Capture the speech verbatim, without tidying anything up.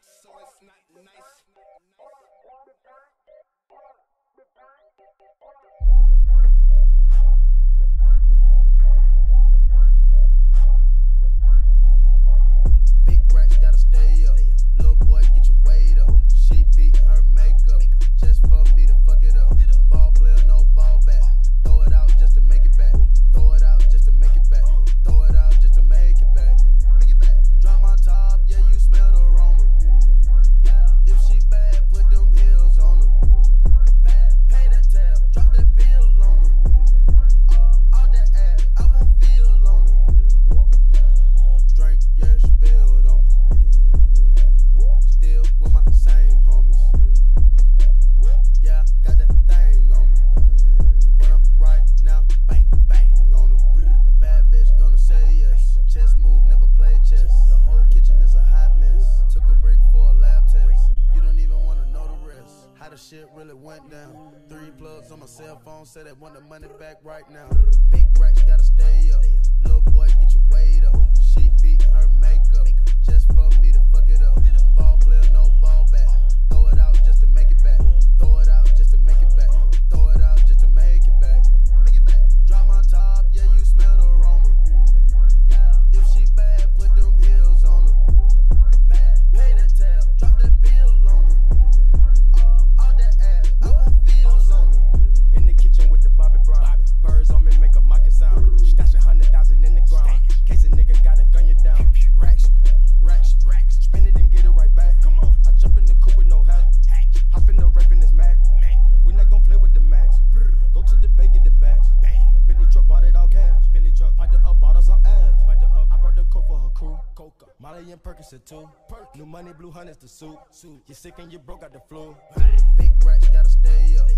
so it's not nice. Big racks gotta stay up. Little boy, get your weight up. She beat her makeup just for me to fuck it up. Ball player, no ball back. Throw it out just to make it back. Throw it out just to make it back. Throw it out just to make it back. Make it back. Drop my top, yeah, you smell the aroma. If she bad, put them heels on her. Bad, pay that tab, drop that bill on her. All that ass, I won't feel on her. Drink, yeah, spilled on me. Still with my same homies. Yeah, got that thing on me. Run up right now, bang, bang on them. Bad bitch gonna say yes. Chess move, never play chess. The whole kitchen is a hot mess. Took a break for a lab test. You don't even wanna know the rest. How the shit really went down. Three plugs on my cell phone, say they want the money back right now. Big racks gotta stay up. Little boy, get your weight up. She beat her makeup just for me to fuck it up. Ball player, no ball back. Throw it out just to make it back. Throw it out just to make it back. Throw it out just to make it back. Make it back. Drop my top, yeah, you smell the aroma. If she bad, put them heels on her. Bad, pay that tab, drop that bill on her. All that ass, I won't feel on her. In the kitchen with the Bobby Brown. Birds on me make a mocking sound. Stash a hundred thousand in the ground. Case a nigga gotta gun you down. Racks, racks, racks. Spin it and get it right back. Come on. I jump in the coupe with no hat. Hop in the rape in this Mac. We not gon' play with the max. Go to the bay, get the bags. Bentley truck, bought it all cash. Bentley truck, piped it up, bought us some ass. Piped it up, I brought the coke for her crew. Coca, Molly and Perkins too. New money, blue hunters the suit. Suit, you sick and you broke, got the flu. Big racks gotta stay up.